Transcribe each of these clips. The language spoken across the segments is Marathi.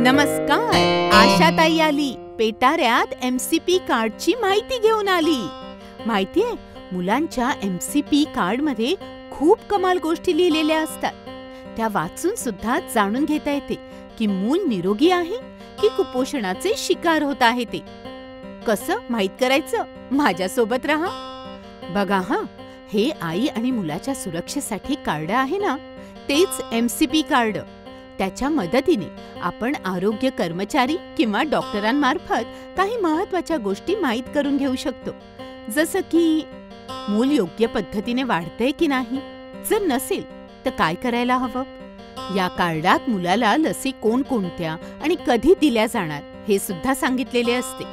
नमस्कार. आशाताई आली. पेटाऱ्यात एमसीपी कार्डची माहिती घेऊन आली. माहितीये, मुलांच्या एमसीपी कार्डमध्ये खूप कमाल गोष्टी लिहिलेल्या असतात. त्या वाचून सुद्धा जाणून घेता येते की मूल निरोगी आहे की कुपोषणाचे शिकार होत आहे. ते कसं माहित करायचं? माझ्यासोबत राहा. बघा हा, हे आई आणि मुलाच्या सुरक्षेसाठी कार्ड आहे ना, तेच एमसीपी कार्ड. त्याच्या मदतीने आपण आरोग्य कर्मचारी किंवा डॉक्टरांमार्फत काही महत्त्वाच्या गोष्टी माहीत करून घेऊ शकतो. जसं की मूल योग्य पद्धतीने वाढतंय की नाही. जर नसेल तर काय करायला हवं. या कार्डात मुलाला लसी कोणकोणत्या आणि कधी दिल्या जाणार हे सुद्धा सांगितलेले असते.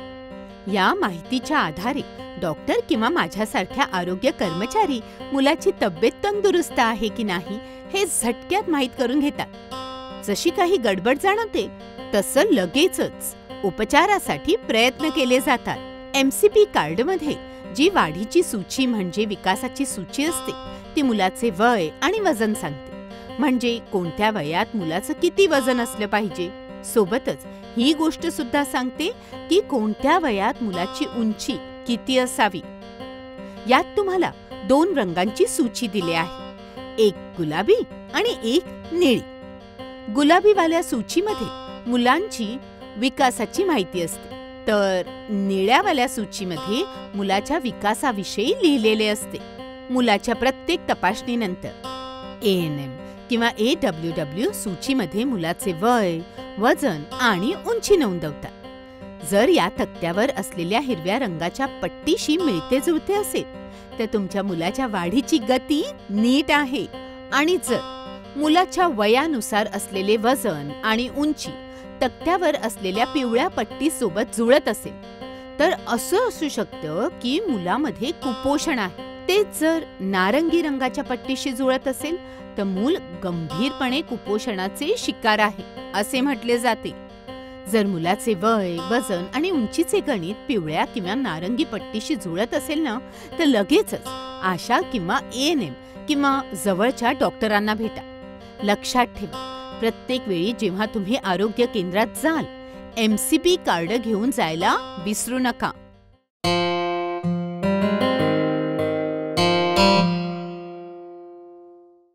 या माहितीच्या आधारे डॉक्टर किंवा माझ्यासारख्या आरोग्य कर्मचारी मुलाची तब्येत तंदुरुस्त आहे की नाही हे झटक्यात माहीत करून घेतात. जशी काही गडबड जाणवते तसं लगेचच उपचारासाठी प्रयत्न केले जातात. एमसीपी कार्डमध्ये जी वाढीची सूची म्हणजे विकासाची सूची असते ती मुलाचे वय आणि वजन सांगते. म्हणजे कोणत्या वयात मुलाचं किती वजन असलं पाहिजे. सोबतच ही गोष्ट सुद्धा सांगते की कोणत्या वयात मुलाची उंची किती असावी. यात तुम्हाला 2 रंगांची सूची दिली आहे, एक गुलाबी आणि एक निळी. गुलाबीवाल्या सूचीमध्ये मुलांची विकासाची माहिती असते, तर निळ्यावाल्या सूचीमध्ये मुलाच्या विकासाविषयी लिहिलेले असते. मुलाच्या प्रत्येक तपासणीनंतर ANM किंवा AWW सूचीमध्ये मुलाचे वय, वजन आणि उंची नोंदवतात. जर या तक्त्यावर असलेल्या हिरव्या रंगाच्या पट्टीशी मिळते जुळते असेल तर तुमच्या मुलाच्या वाढीची गती नीट आहे. आणि जर मुलाच्या वयानुसार असलेले वजन आणि उंची तक्त्यावर असलेल्या पिवळ्या पट्टीसोबत जुळत असेल तर असं असू शकतं की मुलामध्ये कुपोषण आहे. तेच जर नारंगी रंगाच्या पट्टीशी जुळत असेल तर मूल गंभीरपणे कुपोषणाचे शिकार आहे असे म्हटले जाते. जर मुलाचे वय, वजन आणि उंचीचे गणित पिवळ्या किंवा नारंगी पट्टीशी जुळत असेल ना तर लगेचच आशा किंवा ANM किंवा जवळच्या डॉक्टरांना भेटा. लक्षात ठेवा, प्रत्येक वेळी जेव्हा तुम्ही आरोग्य केंद्रात जाल एमसीपी कार्ड घेऊन जायला विसरू नका.